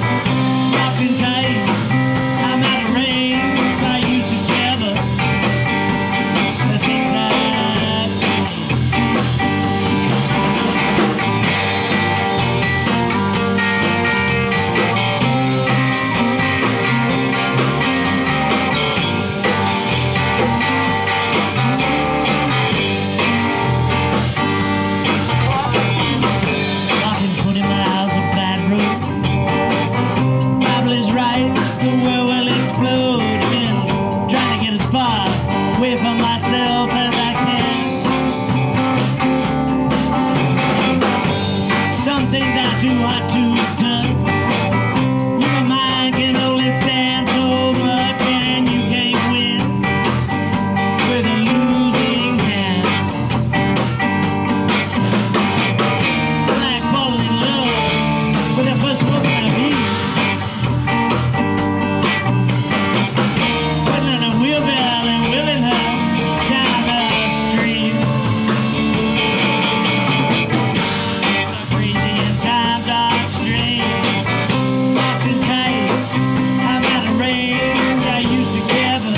Walking tight, I'm out of range. I used to gather the things I've walking 20 miles of bad road. Bible is right, the world will explode. Been trying to get as far away from myself as I can. Some things are too hot to touch. Your mind can only stand so much, and you can't win with a losing hand. Like falling in love with the first woman I meet. Putting in a wheelbarrow and wheeling her down the street. The crazy and times are strange. Walking tight, I'm out of range. I used to gather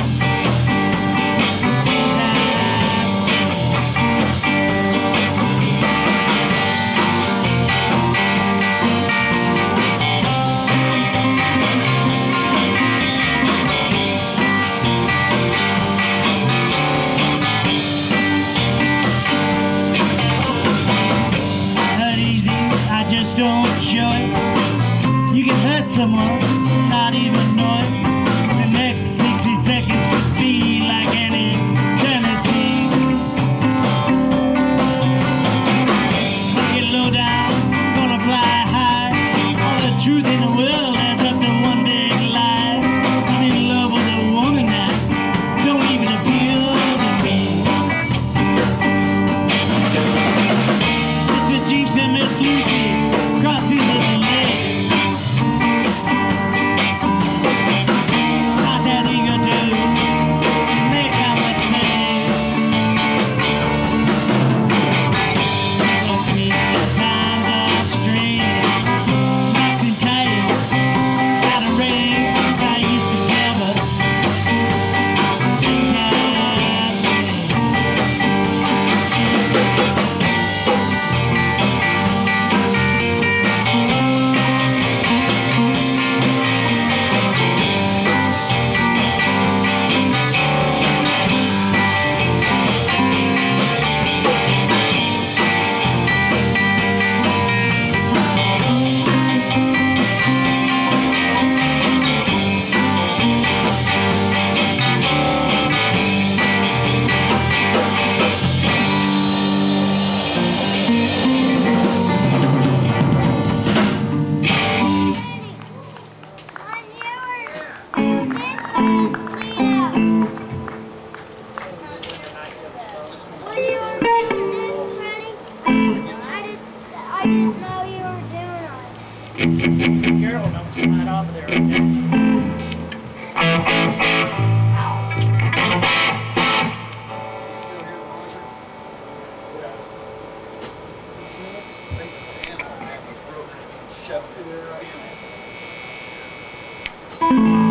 hurt easy, I just don't show it. You can hurt someone, not even know it. The next 60 seconds could be like an eternity. Get low down, gonna fly high. All the truth in the world adds up to one big lie. I'm in love with a woman now, don't even appeal to me. Mr. Jeeps and Miss Lucy cross these little legs. Not that eager to make a mistake. So crazy times are strange. Walking tight, out of range. I used to gather things I've changed. I didn't know you were doing it. Carol, don't come right off of there, okay? Shut it right in.